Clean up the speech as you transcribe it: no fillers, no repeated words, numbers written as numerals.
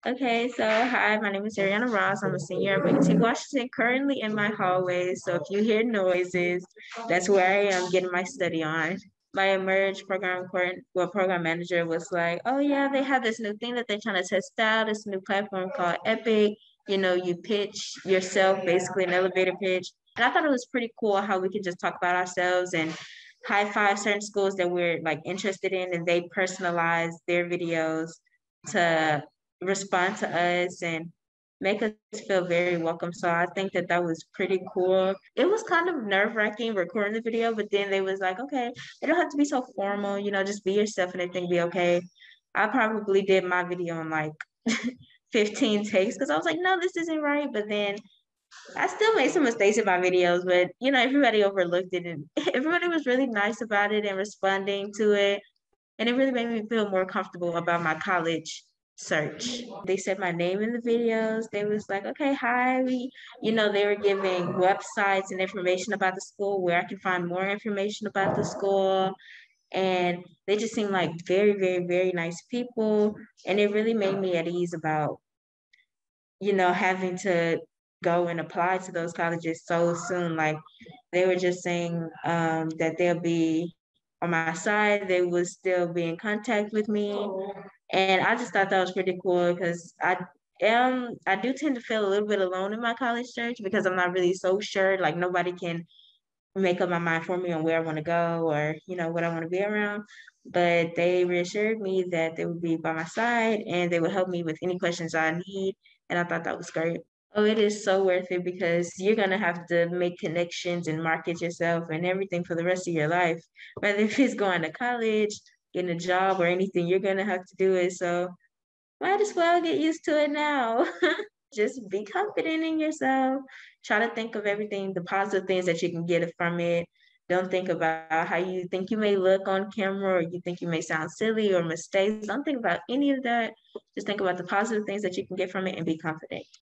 Okay, so hi, my name is Eriana Ross. I'm a senior at Washington, Washington, currently in my hallway. So if you hear noises, that's where I am getting my study on. My Emerge program manager was like, oh yeah, they have this new thing that they're trying to test out, this new platform called Epic. You pitch yourself, basically an elevator pitch. And I thought it was pretty cool how we could just talk about ourselves and high five certain schools that we're like interested in, and they personalize their videos to respond to us and make us feel very welcome. So I think that that was pretty cool. It was kind of nerve-wracking recording the video, but then they was like, okay, it don't have to be so formal, just be yourself and everything be okay. I probably did my video in like 15 takes because I was like, no, this isn't right. But then I still made some mistakes in my videos, but everybody overlooked it and everybody was really nice about it and responding to it. And it really made me feel more comfortable about my college search. They said my name in the videos. They was like, okay, hi. They were giving websites and information about the school where I can find more information about the school. And they just seemed like very, very, very nice people. And it really made me at ease about, having to go and apply to those colleges so soon. Like they were just saying that they'll be on my side, they would still be in contact with me. And I just thought that was pretty cool because I do tend to feel a little bit alone in my college search because I'm not really so sure. Like nobody can make up my mind for me on where I want to go or, what I want to be around. But they reassured me that they would be by my side and they would help me with any questions I need. And I thought that was great. Oh, it is so worth it because you're gonna have to make connections and market yourself and everything for the rest of your life. Whether if it's going to college, getting a job, or anything, you're gonna have to do it. So might as well get used to it now. Just be confident in yourself. Try to think of everything, the positive things that you can get from it. Don't think about how you think you may look on camera or you think you may sound silly or mistakes. Don't think about any of that. Just think about the positive things that you can get from it and be confident.